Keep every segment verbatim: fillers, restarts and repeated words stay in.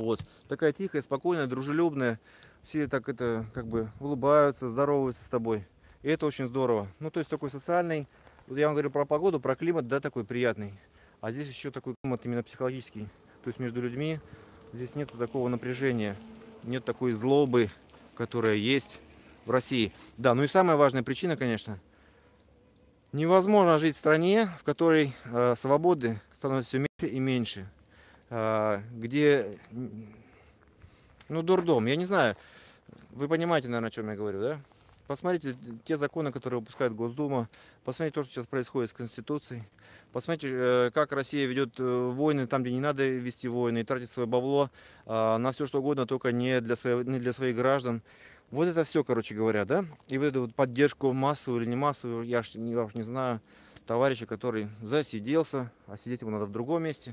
Вот. Такая тихая, спокойная, дружелюбная. Все так это как бы улыбаются, здороваются с тобой. И это очень здорово. Ну, то есть такой социальный. Вот я вам говорю про погоду, про климат, да, такой приятный. А здесь еще такой климат именно психологический. То есть между людьми здесь нету такого напряжения, нет такой злобы, которая есть в России. Да, ну и самая важная причина, конечно, невозможно жить в стране, в которой э, свободы становится все меньше и меньше. Э, где, ну, дурдом, я не знаю, вы понимаете, наверное, о чем я говорю, да? Посмотрите те законы, которые выпускает Госдума, посмотрите то, что сейчас происходит с Конституцией, посмотрите, э, как Россия ведет э, войны там, где не надо вести войны, и тратит свое бабло э, на все, что угодно, только не для, своих, не для своих граждан. Вот это все, короче говоря, да? И вот эту вот поддержку массовую или не массовую, я уж не, я уж не знаю, товарища, который засиделся, а сидеть ему надо в другом месте.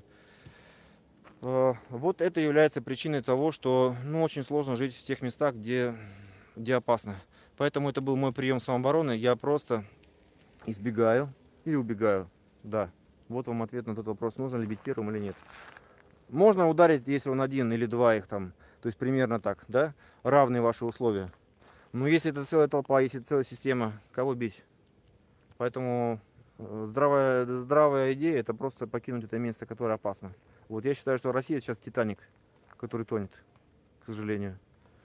Вот это является причиной того, что, ну, очень сложно жить в тех местах, где, где опасно. Поэтому это был мой прием самообороны. Я просто избегаю или убегаю. Да, вот вам ответ на тот вопрос, нужно ли бить первым или нет. Можно ударить, если он один или два их там, то есть примерно так, да, равные ваши условия. Но если это целая толпа, если целая система, кого бить? Поэтому здравая, здравая идея — это просто покинуть это место, которое опасно. Вот я считаю, что Россия сейчас Титаник, который тонет, к сожалению.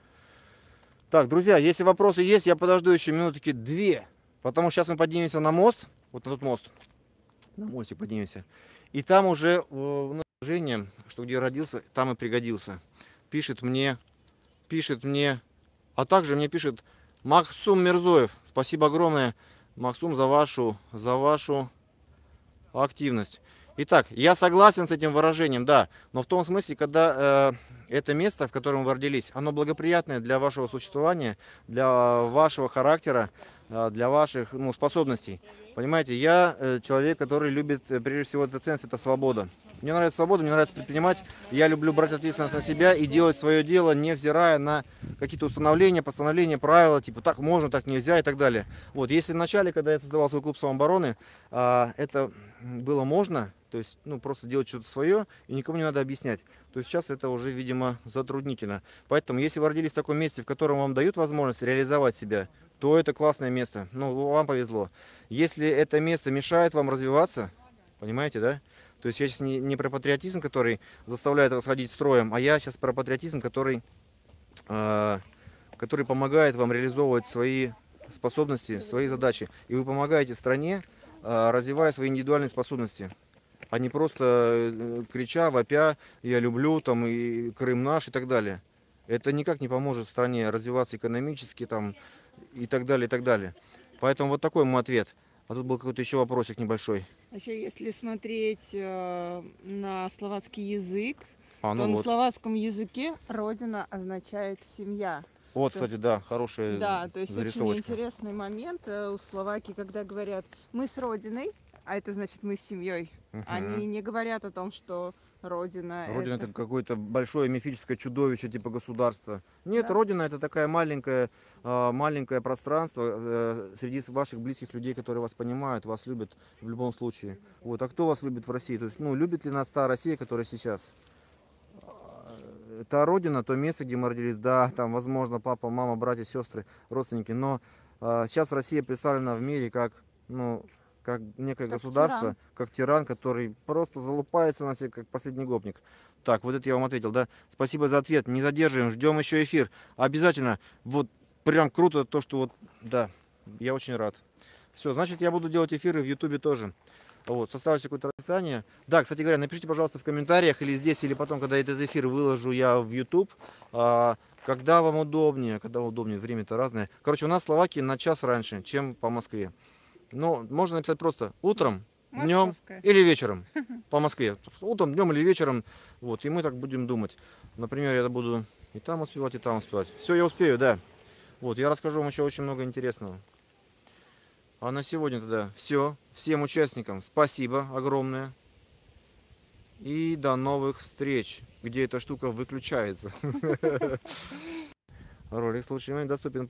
Так, друзья, если вопросы есть, я подожду еще минутки две. Потому что сейчас мы поднимемся на мост, вот на тот мост, на мостик поднимемся. И там уже в наложении, что где родился, там и пригодился. Пишет мне, пишет мне, а также мне пишет Максум Мирзоев. Спасибо огромное, Максум, за вашу, за вашу активность. Итак, я согласен с этим выражением, да, но в том смысле, когда э, это место, в котором вы родились, оно благоприятное для вашего существования, для вашего характера, э, для ваших, ну, способностей. Понимаете, я э, человек, который любит, э, прежде всего, эта ценность, это свобода. Мне нравится свобода, мне нравится предпринимать, я люблю брать ответственность на себя и делать свое дело, невзирая на какие-то установления, постановления, правила, типа так можно, так нельзя и так далее. Вот, если в начале, когда я создавал свой клуб самообороны, э, это было можно, то есть, ну, просто делать что-то свое, и никому не надо объяснять. То есть сейчас это уже, видимо, затруднительно. Поэтому, если вы родились в таком месте, в котором вам дают возможность реализовать себя, то это классное место. Ну, вам повезло. Если это место мешает вам развиваться, понимаете, да? То есть я сейчас не, не про патриотизм, который заставляет вас ходить строем, а я сейчас про патриотизм, который, э, который помогает вам реализовывать свои способности, свои задачи. И вы помогаете стране, э, развивая свои индивидуальные способности. А не просто крича, вопя, я люблю, там, и Крым наш, и так далее. Это никак не поможет стране развиваться экономически, там, и так далее, и так далее. Поэтому вот такой мой ответ. А тут был какой-то еще вопросик небольшой. А еще если смотреть э, на словацкий язык, а, ну то вот. на словацком языке родина означает семья. Вот, то, кстати, да, хорошая да, то есть зарисовочка. Очень интересный момент у словаки, когда говорят «мы с родиной», а это значит «мы с семьей». Угу. Они не говорят о том, что Родина. Родина это, это какое-то большое мифическое чудовище типа государства. Нет, да. Родина это такая маленькая, маленькое пространство среди ваших близких людей, которые вас понимают, вас любят в любом случае. Вот. А кто вас любит в России? То есть, ну, любит ли нас та Россия, которая сейчас? Та Родина, то место, где мы родились, да, там, возможно, папа, мама, братья, сестры, родственники. Но а, сейчас Россия представлена в мире как, ну, как некое как государство, тиран. как тиран, который просто залупается на себя, как последний гопник. Так, вот это я вам ответил, да. Спасибо за ответ. Не задерживаем, ждем еще эфир. Обязательно. Вот прям круто то, что вот, да, я очень рад. Все, значит, я буду делать эфиры в Ютубе тоже. Вот, составьте какое-то расписание. Да, кстати говоря, напишите, пожалуйста, в комментариях или здесь, или потом, когда этот эфир выложу я в YouTube, а, когда вам удобнее, когда вам удобнее, время-то разное. Короче, у нас в Словакии на час раньше, чем по Москве. Ну, можно написать просто утром, днем или вечером по Москве. Утром, днем или вечером. Вот, и мы так будем думать. Например, я буду и там успевать, и там успевать. Все, я успею, да. Вот, я расскажу вам еще очень много интересного. А на сегодня тогда все. Всем участникам спасибо огромное. И до новых встреч, где эта штука выключается. Ролик в случае доступен.